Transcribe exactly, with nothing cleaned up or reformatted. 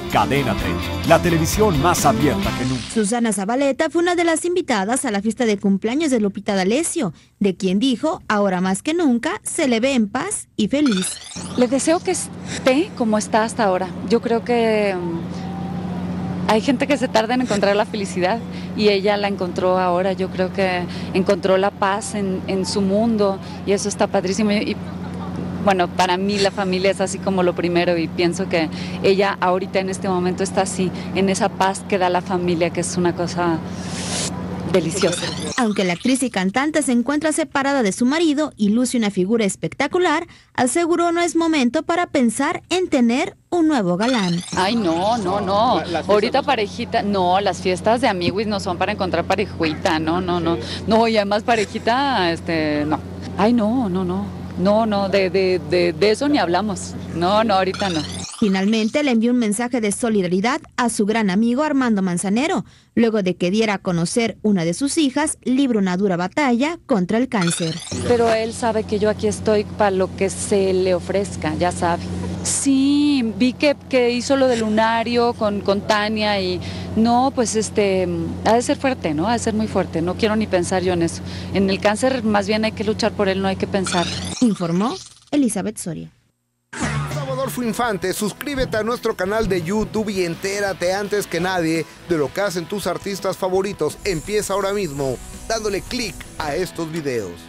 Cadena treinta, la televisión más abierta que nunca. Susana Zabaleta fue una de las invitadas a la fiesta de cumpleaños de Lupita D'Alessio, de quien dijo, ahora más que nunca, se le ve en paz y feliz. Le deseo que esté como está hasta ahora. Yo creo que um, hay gente que se tarda en encontrar la felicidad y ella la encontró ahora. Yo creo que encontró la paz en, en su mundo y eso está padrísimo. Y, bueno, para mí la familia es así como lo primero y pienso que ella ahorita en este momento está así, en esa paz que da la familia, que es una cosa deliciosa. Aunque la actriz y cantante se encuentra separada de su marido y luce una figura espectacular, aseguró no es momento para pensar en tener un nuevo galán. Ay, no, no, no. Ahorita parejita, no, las fiestas de amiguis no son para encontrar parejita, no, no, no. No, y además parejita, este, no. Ay, no, no, no. No, no, de, de, de, de eso ni hablamos. No, no, ahorita no. Finalmente le envió un mensaje de solidaridad a su gran amigo Armando Manzanero, luego de que diera a conocer una de sus hijas libra una dura batalla contra el cáncer. Pero él sabe que yo aquí estoy para lo que se le ofrezca, ya sabe. Sí, vi que, que hizo lo del lunario con, con Tania y no, pues este, ha de ser fuerte, ¿no? Ha de ser muy fuerte, no quiero ni pensar yo en eso. En el cáncer más bien hay que luchar por él, no hay que pensar. Informó Elizabeth Soria. Adolfo Infante, suscríbete a nuestro canal de YouTube y entérate antes que nadie de lo que hacen tus artistas favoritos. Empieza ahora mismo dándole clic a estos videos.